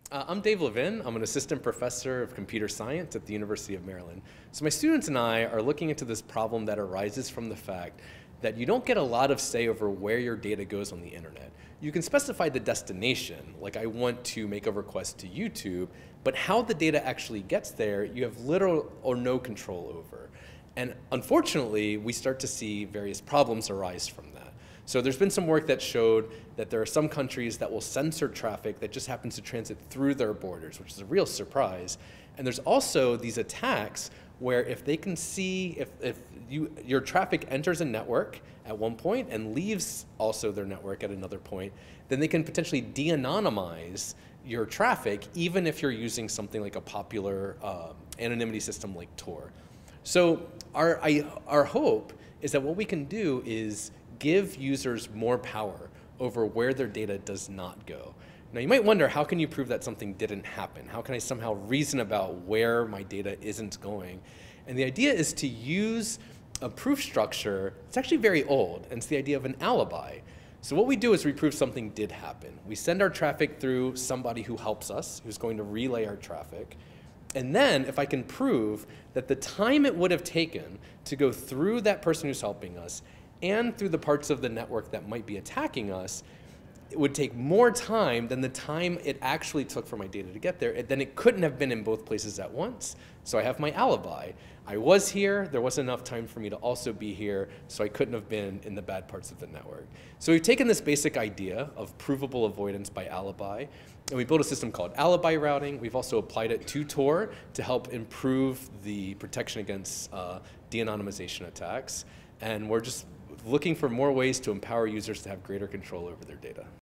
I'm Dave Levin. I'm an assistant professor of computer science at the University of Maryland. So my students and I are looking into this problem that arises from the fact that you don't get a lot of say over where your data goes on the internet. You can specify the destination, like I want to make a request to YouTube, but how the data actually gets there, you have little or no control over. And unfortunately, we start to see various problems arise from that. So there's been some work that showed that there are some countries that will censor traffic that just happens to transit through their borders, which is a real surprise. And there's also these attacks where if they can see if your traffic enters a network at one point and leaves also their network at another point, then they can potentially de-anonymize your traffic even if you're using something like a popular anonymity system like Tor. So our hope is that what we can do is give users more power over where their data does not go. Now you might wonder, how can you prove that something didn't happen? How can I somehow reason about where my data isn't going? And the idea is to use a proof structure. It's actually very old, and it's the idea of an alibi. So what we do is we prove something did happen. We send our traffic through somebody who helps us, who's going to relay our traffic. And then if I can prove that the time it would have taken to go through that person who's helping us and through the parts of the network that might be attacking us, it would take more time than the time it actually took for my data to get there, then it couldn't have been in both places at once. So I have my alibi. I was here, there wasn't enough time for me to also be here, so I couldn't have been in the bad parts of the network. So we've taken this basic idea of provable avoidance by alibi, and we built a system called alibi routing. We've also applied it to Tor to help improve the protection against de-anonymization attacks. And we're just looking for more ways to empower users to have greater control over their data.